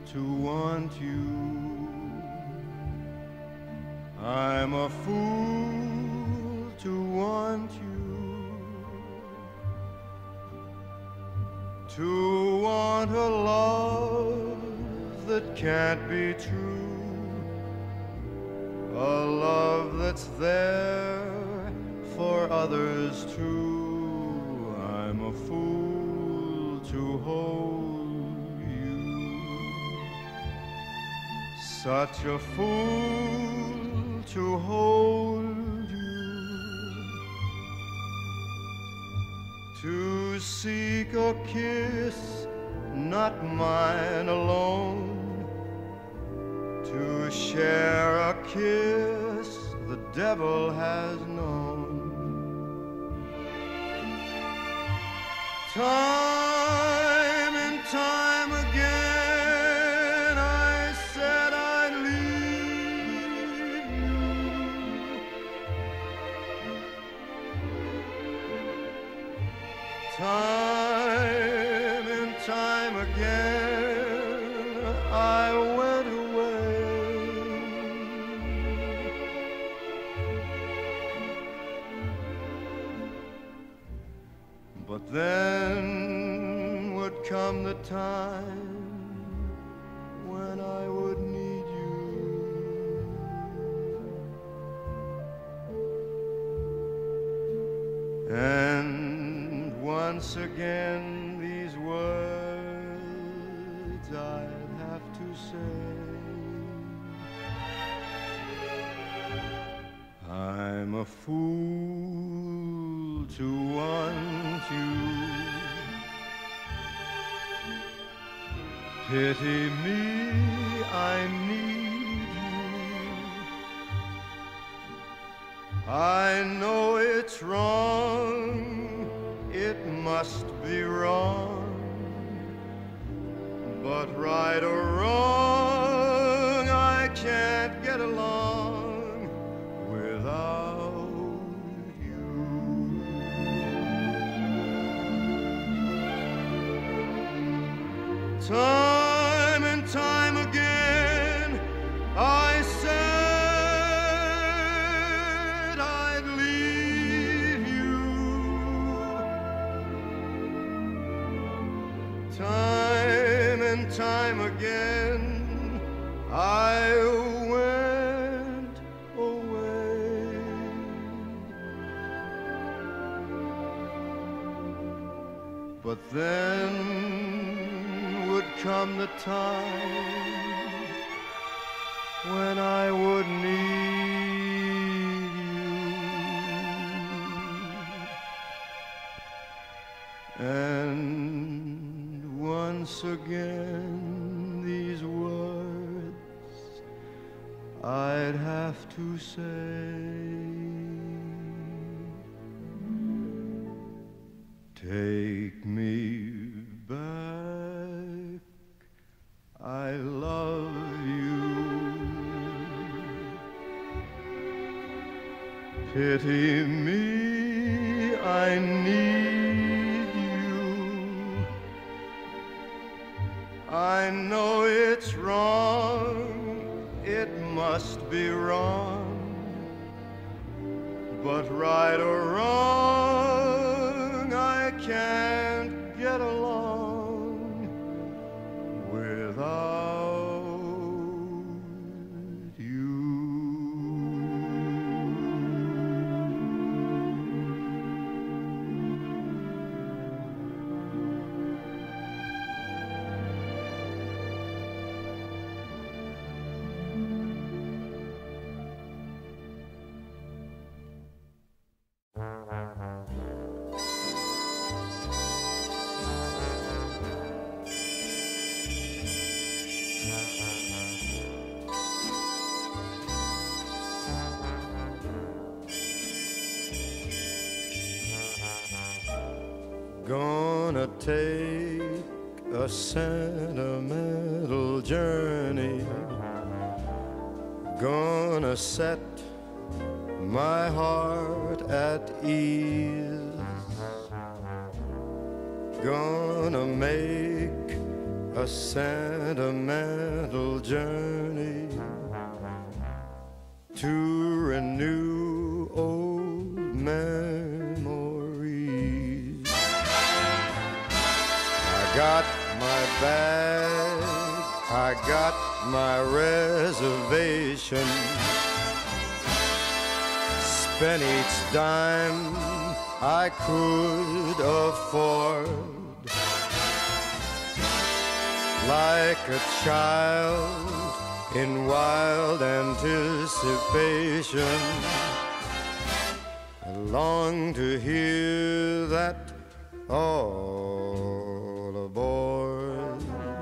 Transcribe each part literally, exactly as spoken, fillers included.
to want you. I'm a fool to want you, to want a love that can't be true, a love that's there for others too. I'm a fool to hold you, such a fool to hold you, to seek a kiss, not mine alone, to share a kiss the devil has known. Time and time again I said I'd leave you. Time and time again I went away, but then would come the time when I would need you, and once again these words I'd have to say. I'm a fool to want you, pity me, I need you. I know it's wrong, it must be wrong, but right or wrong I can't get along without you. Time and time again I said I'd leave you. Time and time again I went away, but then would come the time when I would need you, and once again these words I'd have to say. Take me back, I love you. Pity me, I need you. I know it's wrong, it must be wrong, but right or wrong I can't get along without you. Gonna take a sentimental journey, gonna set my heart at ease, gonna make a sentimental journey to renew old memories. I got my bag, I got my reservation, spent each dime I could afford. Like a child in wild anticipation, I long to hear that all aboard.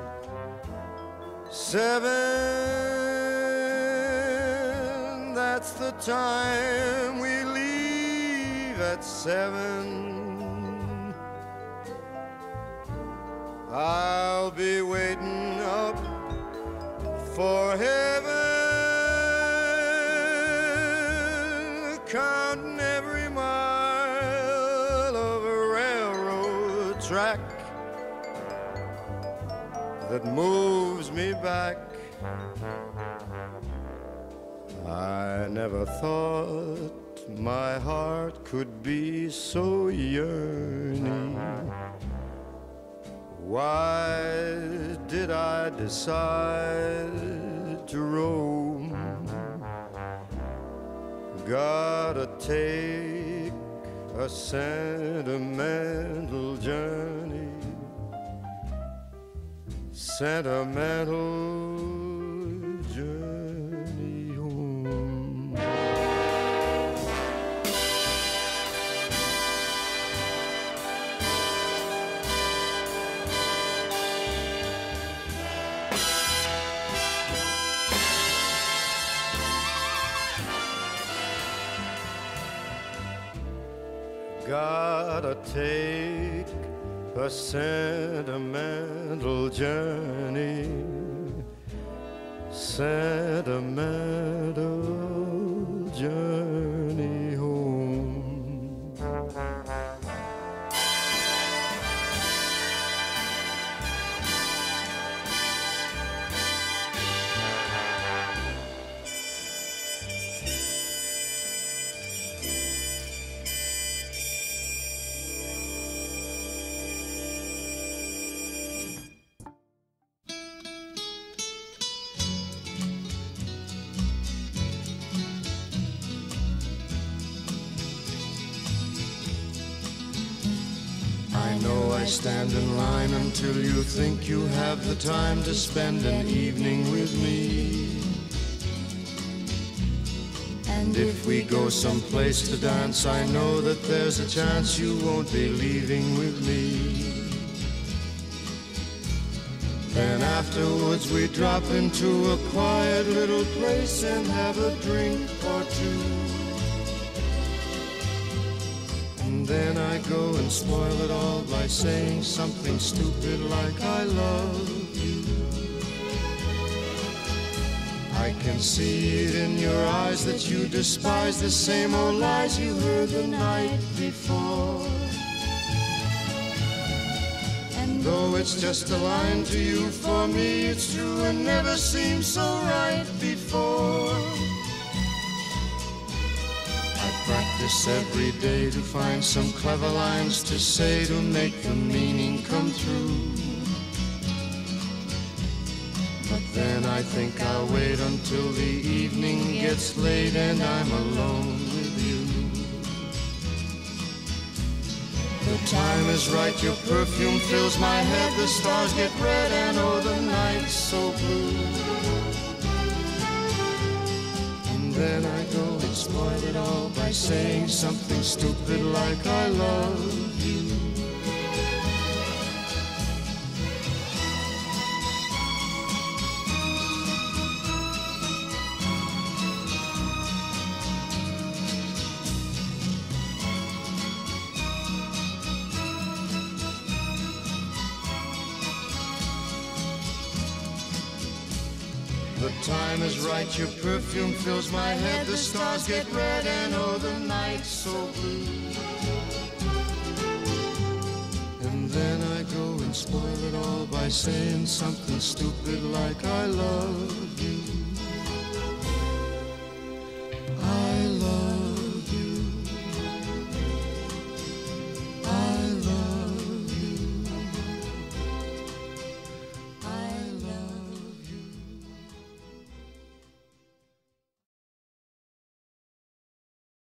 Seven, that's the time we leave at seven. I'll be waiting up for heaven, counting every mile of a railroad track that moves me back. I never thought my heart could be so yearning. Why did I decide to roam? Gotta take a sentimental journey, sentimental journey home. Gotta take a sentimental journey, sentimental journey home. I know I stand in line until you think you have the time to spend an evening with me. And if we go someplace to dance, I know that there's a chance you won't be leaving with me. Then afterwards we drop into a quiet little place and have a drink or two. And then I go and spoil it all by saying something stupid like I love you. I can see it in your eyes that you despise the same old lies you heard the night before. And though it's just a line to you, for me it's true and never seemed so right before. Practice every day to find some clever lines to say to make the meaning come through. But then I think I'll wait until the evening gets late and I'm alone with you. The time is right, your perfume fills my head, the stars get red and oh the night's so blue. Then I go and spoil it all by saying something stupid like I love you. The time is right, your perfume fills my head, the stars get red and oh the night's so blue. And then I go and spoil it all by saying something stupid like I love you.